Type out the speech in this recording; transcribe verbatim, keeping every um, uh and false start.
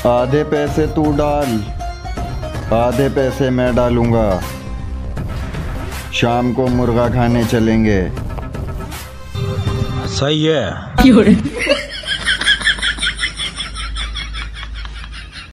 आधे पैसे तू डाल, आधे पैसे मैं डालूंगा। शाम को मुर्गा खाने चलेंगे। सही है।